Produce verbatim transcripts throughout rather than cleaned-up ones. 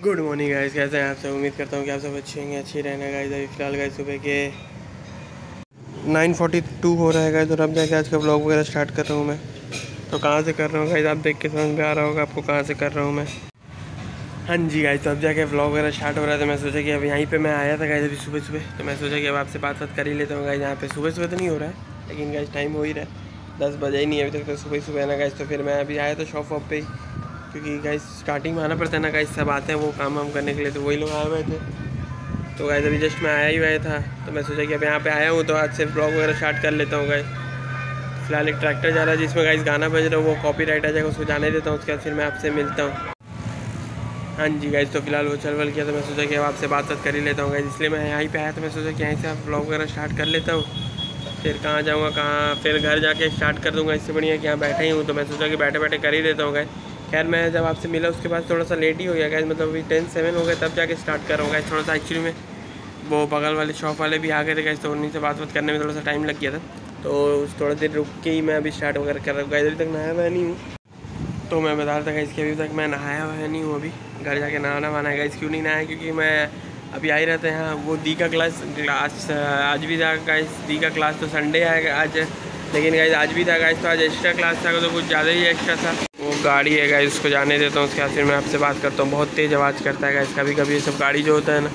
Good morning guys, कैसे हैं आप सब। उम्मीद करता हूँ कि आप सब अच्छे होंगे, अच्छी रहना गाइस। अभी फिलहाल गाइस सुबह के नाइन फोर्टी टू हो रहा है गाइस, और अब जाके आज का ब्लॉग वगैरह स्टार्ट कर रहा हूँ मैं। तो कहाँ से कर रहा हूँ गाइस, आप देख के समझ में आ रहा होगा आपको कहाँ से कर रहा हूँ मैं। हाँ जी गाइस, तो अब जाके ब्लॉग वगैरह स्टार्ट हो रहा था। मैं सोचा कि अब यहीं पर मैं आया था गाइस अभी सुबह सुबह, तो मैं सोचा कि अब आपसे बात बात कर ही लेता हूँ गाइस। यहाँ पे सुबह सुबह तो नहीं हो रहा है, लेकिन गाइस टाइम हो ही रहा है, दस बजे ही नहीं अभी तक, तो सुबह सुबह है ना गाइस। तो फिर मैं अभी आया था शॉप वॉप पे ही, क्योंकि गाइस स्टार्टिंग में आना पड़ता है ना गाइस, सब आते हैं वो काम वाम करने के लिए, तो वही लोग आए हुए थे। तो गाइस अभी जस्ट मैं आया ही हुआ था, तो मैं सोचा कि अब यहाँ पे आया हूँ तो आज से ब्लॉग वगैरह स्टार्ट कर लेता हूँ गाइस। फिलहाल एक ट्रैक्टर जा रहा है जिसमें गाइस गाना बज रहा है, वो कॉपीराइट आ जाएगा, उसको जाने देता हूँ, उसके बाद फिर मैं आपसे मिलता हूँ। हाँ जी गाइस, तो फिलहाल वो चल बल किया, तो मैं सोचा कि अब आपसे बात बात कर ही लेता हूँ गाइस, इसलिए मैं यहीं पे आया। तो मैं सोचा कि यहीं से आप ब्लॉग वगैरह स्टार्ट कर लेता हूँ, फिर कहाँ जाऊँगा कहाँ, फिर घर जाके स्टार्ट कर दूँगा। इससे बढ़िया कि यहाँ बैठे ही हूँ, तो मैं सोचा कि बैठे बैठे कर ही देता हूँ गाइस। खैर मैं जब आपसे मिला उसके बाद थोड़ा सा लेट ही हो गया गाइस, मतलब अभी टेन सेवन हो गए तब जाके स्टार्ट कर रहा हूँ गाइस। थोड़ा सा एक्चुअली में वो बगल वाले शॉप वाले भी आ गए थे गाइस, तो उन्हीं से बात बात करने में थोड़ा सा टाइम लग गया था, तो थोड़ा देर रुक के ही मैं अभी स्टार्ट वगैरह कर रहा हूँ गाइस। अभी तक नहाया हुआ नहीं हूँ, तो मैं बता रहा था गाइस कि अभी तक मैं नहाया हुआ नहीं हूँ। अभी घर जाके नहाना वाना है गाइस। क्यों नहीं नहाया, क्योंकि मैं अभी आ ही रहते हैं यहाँ। वो दी का क्लास क्लास आज भी था गाइस, दी का क्लास तो संडे है आज, लेकिन गाइस आज भी था गाइस, तो आज एक्स्ट्रा क्लास था, तो कुछ ज़्यादा ही एक्स्ट्रा था। वो गाड़ी है गाइस, उसको जाने देता हूँ, उसके बाद फिर मैं आपसे बात करता हूँ। बहुत तेज़ आवाज़ करता है गाइस कभी कभी ये सब गाड़ी जो होता है ना,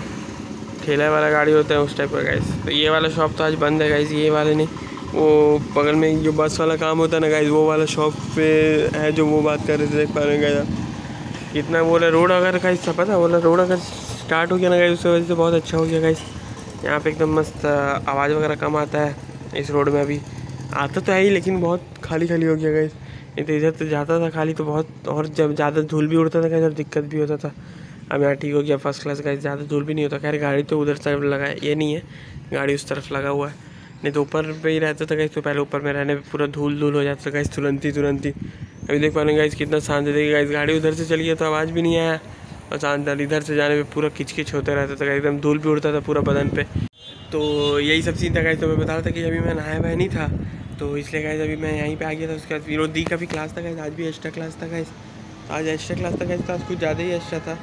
ठेला वाला गाड़ी होता है उस टाइप का गाइस। तो ये वाला शॉप तो आज बंद है गाइस, ये वाले नहीं, वो बगल में जो बस वाला काम होता है ना गाइस, वो वाला शॉप पे है जो वो बात कर रहे थे, देख पा रहे हैं गाइस। इतना बोला रोड अगर गाइस पता बोला रोड अगर स्टार्ट हो गया ना गाइस, उसकी वजह से बहुत अच्छा हो गया गाइस। यहाँ पे एकदम मस्त आवाज़ वगैरह कम आता है इस रोड में। अभी आता तो है ही, लेकिन बहुत खाली खाली हो गया गाइस। नहीं तो इधर तो जाता था खाली तो बहुत, और जब ज़्यादा धूल भी उड़ता था गाइस और दिक्कत भी होता था। अब यहाँ ठीक हो गया, फर्स्ट क्लास गाइस, ज़्यादा धूल भी नहीं होता। खैर गाड़ी तो उधर तरफ लगा है, ये नहीं है गाड़ी उस तरफ लगा हुआ है, नहीं तो ऊपर पे ही रहता था गाइस। तो पहले ऊपर में रहने पे पूरा धूल धूल हो जाता था गाइस, तुरंत ही तुरंत ही। अभी देख पा रहे गाइस कितना शांत है, देखिए गाइस गाड़ी उधर से चली गया तो आवाज़ भी नहीं आया, और शांत इधर से जाने पे पूरा किचकिच होता रहता था, एकदम धूल भी उड़ता था पूरा बदन पे। तो यही सब सीन था गाइस। तो मैं बता रहा था कि अभी मैं नहाया हुआ नहीं था, तो इसलिए गाइस अभी मैं यहीं पे आ गया था। उसके बाद विनोद दी का भी क्लास था गाइस, आज भी एक्स्ट्रा क्लास था गाइस, आज एक्स्ट्रा क्लास था गाइस, तो आज कुछ ज़्यादा ही एक्स्ट्रा था।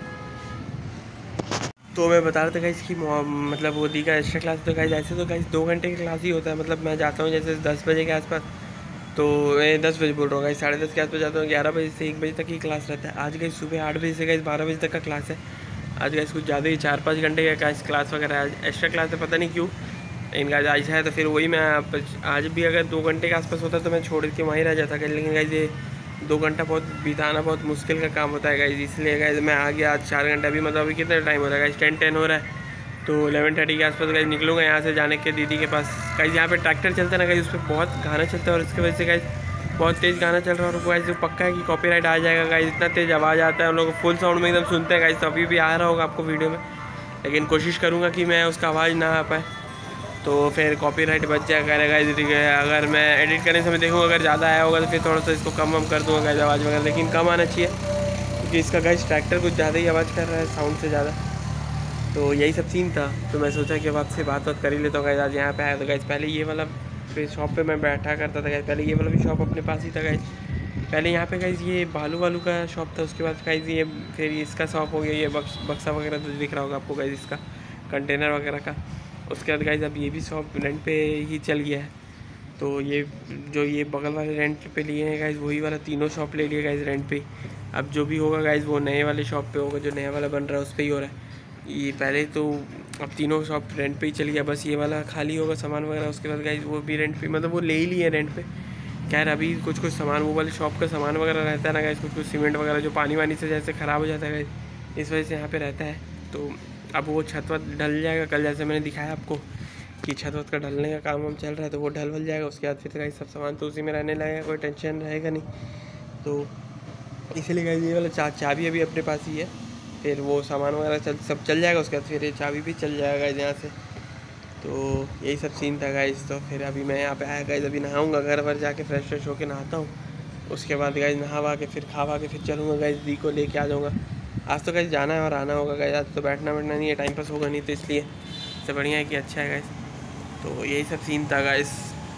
तो मैं बता रहा था गाइस कि मतलब वो दी का एक्स्ट्रा क्लास तो गाइस ऐसे तो गाइस दो घंटे की क्लास ही होता है। मतलब मैं जाता हूँ जैसे दस बजे के आसपास, तो मैं दस बजे बोल रहा हूँ गाइस, साढ़े दस के आसपास जाता हूँ, ग्यारह बजे से एक बजे तक ही क्लास रहता है। आज गाइस सुबह आठ बजे से गाइस बारह बजे तक का क्लास है। आज गाइस कुछ ज़्यादा ही चार पाँच घंटे का गाइस क्लास वगैरह आज एक्स्ट्रा क्लास है, पता नहीं क्यों इनका आज है। तो फिर वही मैं आज भी अगर दो घंटे के आसपास होता तो मैं छोड़ के वहीं रह जाता, लेकिन गाइस ये दो घंटा बहुत बिताना बहुत मुश्किल का काम होता है गाइस, इसलिए गाइस मैं आ गया आज चार घंटे। अभी मतलब अभी कितना टाइम हो रहा है गाइस, टेन टेन हो रहा है, तो इलेवन थर्टी के आसपास गाइस निकलूँगा यहाँ से जाने के दीदी के पास। गाइस यहाँ पे ट्रैक्टर चलता है ना गाइस, उस पर बहुत गाना चलता है, और इसकी वजह से गाइस बहुत तेज़ गाना चल रहा है, और गाइस जो पक्का है कि कॉपीराइट आ जाएगा गाइस, इतना तेज़ आवाज़ आता है, हम लोग फुल साउंड में एकदम सुनते हैं गाइस। तो अभी भी आ रहा होगा आपको वीडियो में, लेकिन कोशिश करूँगा कि मैं उसका आवाज़ ना आ पाए, तो फिर कॉपीराइट बच जाएगा गाइस। अगर मैं एडिट करने समय देखूँगा अगर ज़्यादा आया होगा तो फिर थोड़ा सा इसको कम वम कर दूँगा गाइस आवाज़ वगैरह, लेकिन कम आना चाहिए, क्योंकि इसका गाइस ट्रैक्टर कुछ ज़्यादा ही आवाज़ कर रहा है साउंड से ज़्यादा। तो यही सब सीन था, तो मैं सोचा कि अब आपसे बात बात कर ही लेता हूँ गाइस। आज यहाँ पे आया तो गाइस पहले ये वाला पे शॉप पे मैं बैठा करता था गाइस, पहले ये वाला भी शॉप अपने पास ही था गाइस। पहले यहाँ पे गाइस ये बालू वालू का शॉप था, उसके बाद गाइस ये फिर इसका शॉप हो गया, ये बक्स बक्सा वगैरह तो दिख रहा होगा आपको गाइस, इसका कंटेनर वगैरह का। उसके बाद गाइस अब ये भी शॉप रेंट पे ही चल गया है, तो ये जो ये बगल वाले रेंट पे लिए हैं गाइस, वही वाला तीनों शॉप ले लिए गाइस रेंट पे। अब जो भी होगा गाइस वो नए वाले शॉप पे होगा, जो नया वाला बन रहा है उस पर ही हो रहा है। ये पहले तो अब तीनों शॉप रेंट पे ही चल गया, बस ये वाला खाली होगा सामान वगैरह, उसके बाद गाइस वो भी रेंट पे, मतलब वो ले ही लिए रेंट पे। खैर अभी कुछ कुछ सामान वो वाले शॉप का सामान वगैरह रहता है ना गाइस, कुछ कुछ सीमेंट वगैरह जो पानी वानी से जैसे ख़राब हो जाता है गाइस, इस वजह से यहाँ पे रहता है। तो अब वो छत वत ढल जाएगा कल, जैसे मैंने दिखाया आपको कि छत वत का ढलने का काम हम चल रहा है, तो वो ढल वल जाएगा। उसके बाद फिर गाइस सब सामान तो उसी में रहने लगेगा, कोई टेंशन रहेगा नहीं। तो इसीलिए गाइस ये वाला चा चाबी अभी अपने पास ही है, फिर वो सामान वगैरह चल सब चल जाएगा, उसके बाद फिर ये चाबी भी चल जाएगा गाइस यहाँ से। तो यही सब सीन था गाइस। तो फिर अभी मैं यहाँ पे आया गाइस, अभी नहाऊंगा, घर पर जाके फ्रेश फ्रेश होकर नहाता हूँ, उसके बाद गाइस नहावा के फिर खावा के फिर चलूँगा गाइस, दी को लेके आ जाऊँगा। आज तो गाइस जाना है और आना होगा गाइस, आज तो बैठना बैठना नहीं है, टाइम पास होगा नहीं, तो इसलिए इससे बढ़िया है कि अच्छा है गाइस। तो यही सब सीन था गाइस,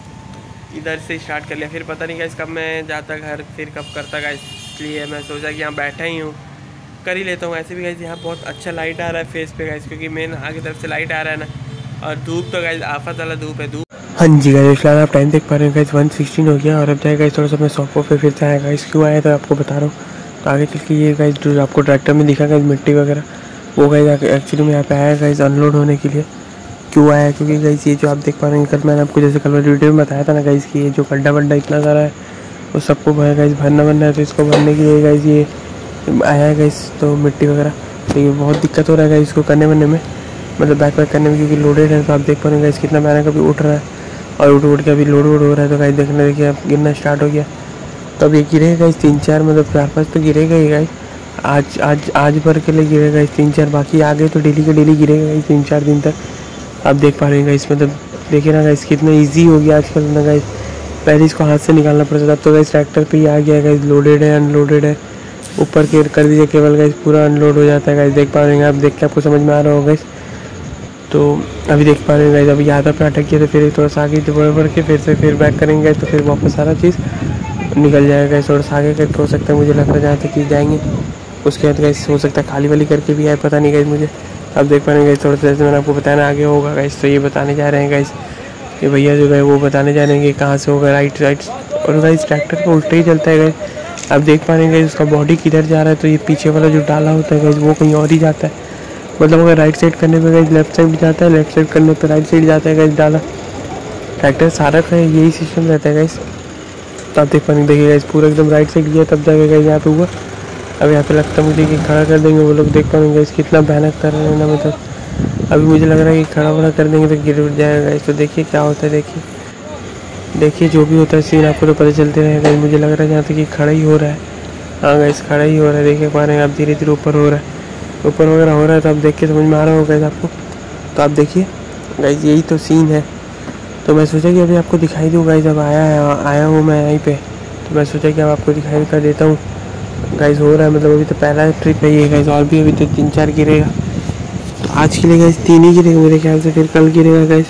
इधर से स्टार्ट कर लिया, फिर पता नहीं गाइस कब मैं जाता घर, फिर कब करता गाइस, इसलिए मैं सोचा कि यहाँ बैठा ही हूँ कर ही लेता हूँ। ऐसे भी गाइस यहाँ बहुत अच्छा लाइट आ रहा है फेस पे गाइस, क्योंकि मेन आगे तरफ से लाइट आ रहा है ना, और धूप तो गाइस आफत वाला धूप है धूप। हाँ जी गाइस, फिलहाल आप टाइम देख पा रहे हैं गाइस वन सिक्सटीन हो गया, और अब जाएगा गाइस थोड़ा सा मैं शॉपों पे फिर से आया गाइस। क्यों आया तो आपको बता रहा हूँ। तो आगे चल के ये गाइस जो आपको ट्रैक्टर में दिखा गाइस मिट्टी वगैरह, वो गाइस एक्चुअली में यहाँ पे आया गाइस अनलोड होने के लिए। क्यों आया, क्योंकि गाइस ये जो आप देख पा रहे हैं, कल मैंने आपको जैसे कल वीडियो में बताया था ना गाइस कि ये जो गड्ढा वड्ढा इतना सारा है वो सबको भर गाइस भरना बनना है। तो इसको भरने के लिए गाइस ये आया है गाइस, तो मिट्टी वगैरह। तो ये बहुत दिक्कत हो रहा है गाइस इसको करने बनने में, मतलब बैक पैक करने में, क्योंकि लोडेड है। तो आप देख पा रहे हैं गाइस कितना मैंने कभी उठ रहा है, और उठ उठ के अभी लोड वोड हो रहा है। तो गाइस देखने देखिए अब गिरना स्टार्ट हो गया। तो अब ये गिरेगा गाइस तीन चार, मतलब चार पाँच तो गिरेगा ही गाइस। आज आज आज भर के लिए गिरेगा गाइस तीन चार, बाकी आगे तो डेली के डेली गिरेगा गाइस तीन चार दिन तक। आप देख पा रहे हैं गाइस, मतलब देखिए ना गाइस कितना ईजी हो गया आजकल ना गाइस। पहले इसको हाथ से निकालना पड़ता था, अब तो गाइस ट्रैक्टर पे ही आ गया गाइस। लोडेड है अनलोडेड है, ऊपर के कर दीजिए केवल गाइस, पूरा अनलोड हो जाता है गाइस। देख पा रहे हैं आप, देख के आपको समझ में आ रहा होगा गाइस। तो अभी देख पा रहे हैं गाइस, अभी यहाँ पे अटक गया, तो फिर थोड़ा सा आगे बढ़ बढ़ के फिर से फिर बैक करेंगे तो फिर वापस सारा चीज़ निकल जाएगा गाइस। थोड़ा सा आगे करके हो सकता है, मुझे लग रहा है जहाँ तक कि जाएंगे उसके बाद गाइस हो सकता है खाली वाली करके भी आए, पता नहीं गाइस मुझे। अब देख पा रहे हैं गाइस, थोड़ा सा जैसे मैंने आपको बताया ना आगे होगा गाइस, तो ये बताने जा रहे हैं गाइस, ये भैया जो है वो बताने जा रहे हैं कि कहाँ से होगा राइट राइट। और गाइस ट्रैक्टर का उल्टा ही चलता है गाइस। अब देख पा रहे हैं गाइस उसका बॉडी किधर जा रहा है, तो ये पीछे वाला जो डाला होता है गाइस वो कहीं और ही जाता है। मतलब अगर राइट साइड करने पे गाइस लेफ्ट साइड जाता है, लेफ्ट साइड करने पे राइट साइड जाता है गाइस डाला। ट्रैक्टर सारा का यही सिस्टम रहता है गाइस। तो आप देख पा रहे देखिए गाइस पूरा एकदम राइट साइड गया तब जाके गाइस यहाँ पे हुआ। अब यहाँ पे लगता है मुझे कि खड़ा कर देंगे वो लोग। देख पा रहे गाइस कितना भयानक कर रहे हैं ना, मतलब अभी मुझे लग रहा है कि खड़ा वड़ा कर देंगे तो गिर उठ जाएगा गाइस। तो देखिए क्या होता है, देखिए देखिए जो भी होता है सीन आपको तो पता चलते रहेगा। मुझे लग रहा है जहाँ तक कि खड़ा ही हो रहा है। हाँ गाइस खड़ा ही हो रहा है, देखिए पा रहे हैं आप, धीरे धीरे ऊपर हो रहा है, ऊपर वगैरह हो रहा है। तो आप देख के समझ में आ रहा होगा गाइस आपको। तो आप देखिए गाइस यही तो सीन है। तो मैं सोचा कि अभी आपको दिखाई दूँ गाइस, अब आया है आया हूँ मैं यहीं पे, तो मैं सोचा कि अब आपको दिखाई कर देता हूँ गाइस। हो रहा है मतलब अभी तो पहला ट्रिप है ये गाइस, और भी अभी तो तीन चार गिरेगा। तो आज के लिए गाइस तीन ही गिरेगा मेरे ख्याल से, फिर कल गिरेगा गाइस।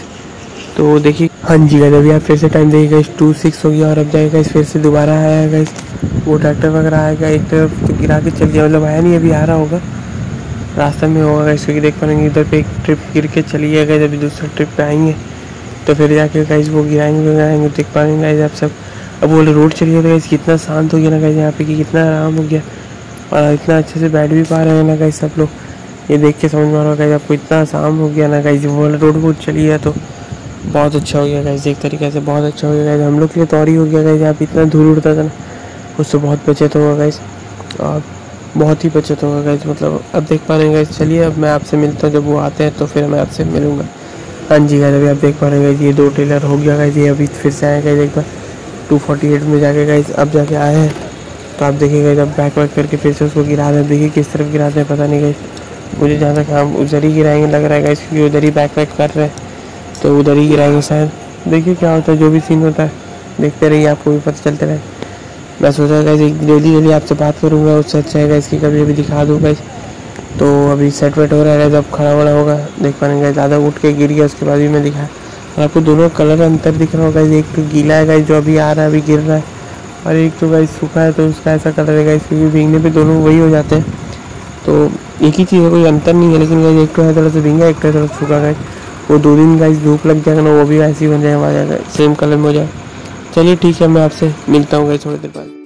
तो देखिए हाँ जी गाइस, अभी आप फिर से टाइम देखिए गाइस टू सिक्स हो गया, और अब जाएगा गाइस फिर से दोबारा आया है गाइस। वो ट्रैक्टर वगैरह आएगा एक तरफ तो गिरा के चल गया, मतलब आया नहीं, अभी आ रहा होगा रास्ते में होगा गाइस, क्योंकि देख पाएंगे इधर पे एक ट्रिप गिर के चली है गाइस। अभी दूसरे ट्रिप पे आएंगे तो फिर जाके गाइस वो गिराएंगे गिराएंगे देख पाएंगे गाइस आप सब। अब वो रोड चली है तो गाइस कितना शांत हो गया ना गाइस यहाँ पे, कि कितना आराम हो गया, और इतना अच्छे से बैठ भी पा रहे हैं ना गाइस सब लोग। ये देख के समझ में आ रहा है गाइस आपको, इतना आसान हो गया ना गाइस। वो रोड वोड चली है तो बहुत अच्छा हो गया गाइस, एक तरीके से बहुत अच्छा हो गया गाइस। हम लोग के लिए तो और ही हो गया गाइस, यहाँ पे इतना धूल उड़ता था ना, उससे बहुत बचत होगा गाइस, और बहुत ही बचत होगा गाइस। मतलब अब देख पा रहे हैं गाइस। चलिए अब मैं आपसे मिलता हूँ, जब वो आते हैं तो फिर मैं आपसे मिलूँगा। हाँ जी गाइस, अभी आप देख पा रहे हैं गाइस ये दो टेलर हो गया गाइस, ये अभी फिर से आया गाइस एक बार टू फोर्टी एट में जाके गाइस, अब जाके आए हैं। तो आप देखिए गाइस अब बैक वैक करके फिर से उसको गिरा रहे हैं। देखिए किस तरफ गिराते हैं पता नहीं गाइस, मुझे जहाँ तक हम उधर ही गिराएंगे लग रहा है गाइस, क्योंकि उधर ही बैक वैक कर रहे हैं तो उधर ही गिराएंगे शायद। देखिए क्या होता है, जो भी सीन होता है देखते रहिए, आपको भी पता चलते रहे। मैं सोचा गाइस एक डेली डेली आपसे बात करूँगा, उससे अच्छा है गाइस कि कभी अभी दिखा दूँ गाइस। तो अभी सेट वेट हो रहा है, जब खड़ा वड़ा होगा देख पाएंगे। ज़्यादा उठ के गिर गया उसके बाद भी मैं दिखाया, और आपको दोनों कलर अंतर दिख रहा होगा। एक तो गीला है गाइस जो अभी आ रहा है अभी गिर रहा है, और एक तो गाइस सूखा है तो उसका ऐसा कलर है गाइस, क्योंकि भीगने पे दोनों वही हो जाते हैं। तो एक ही चीज़ है, कोई अंतर नहीं है। लेकिन गाइस एक तो है थोड़ा सा भींगा, एक तो थोड़ा सूखा गाइस। वो दो दिन गाइस धूप लग जाएगा ना, वो भी वैसे ही बन जाएगा, सेम कलर में हो जाएगा। चलिए ठीक है, मैं आपसे मिलता हूँ गाइस थोड़ी देर बाद।